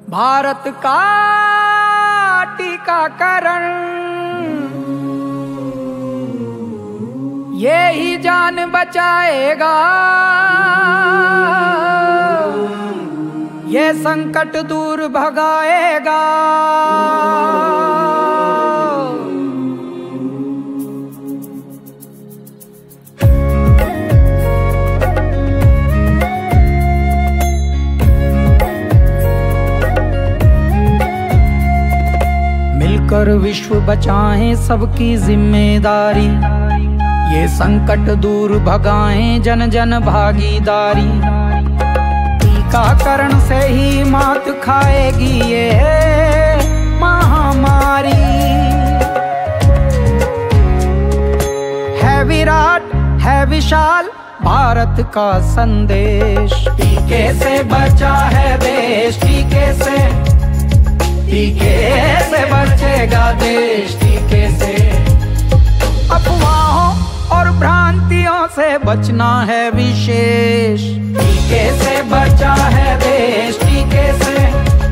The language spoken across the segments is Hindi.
भारत का टीकाकरण ये ही जान बचाएगा, ये संकट दूर भगाएगा। मिलकर विश्व बचाएं सबकी जिम्मेदारी, ये संकट दूर भगाएं जन जन भागीदारी। टीकाकरण से ही मात खाएगी ये महामारी। है विराट है विशाल भारत का संदेश, टीके से बचा है देश, टीके से बचेगा देश, टीके से। अफवाहों और भ्रांतियों से बचना है विशेष, टीके से बचा है देश, टीके से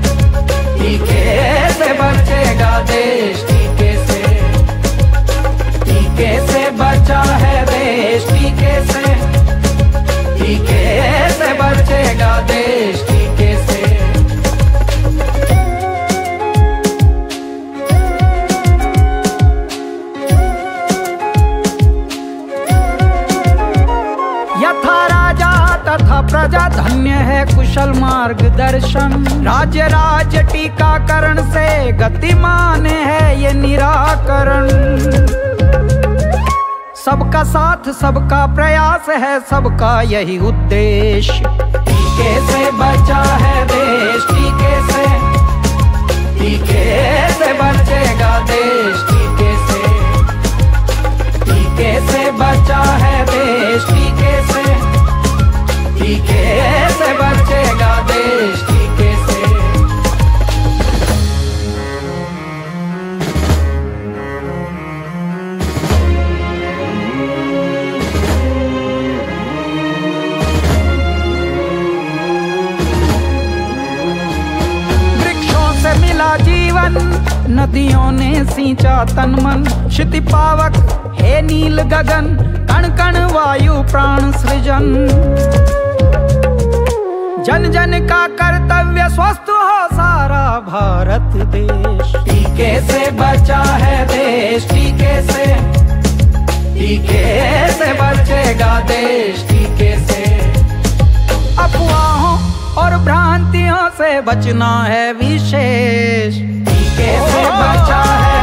बचेगा देश, टीके से बचा है देश, टीके से बचेगा देश, टीके से। यथा राजा तथा प्रजा धन्य है कुशल मार्गदर्शन, राज्य राज्य टीकाकरण से गतिमान है ये निराकरण। सबका साथ सबका प्रयास है, सबका यही उद्देश्य, टीके से बचा है देश, टीके से बचेगा देश, टीके से बचा है देश, टीके से बचेगा देश, टीके से। वृक्षों से मिला जीवन, नदियों ने सींचा तन मन, क्षिति पावक हे नील गगन, कण कण वायु प्राण सृजन। जन जन का कर्तव्य स्वस्थ हो सारा भारत देश, टीके से बचा है देश, टीके से बचेगा देश, टीके से। अफवाहों और भ्रांतियों से बचना है विशेष, टीके से बचा है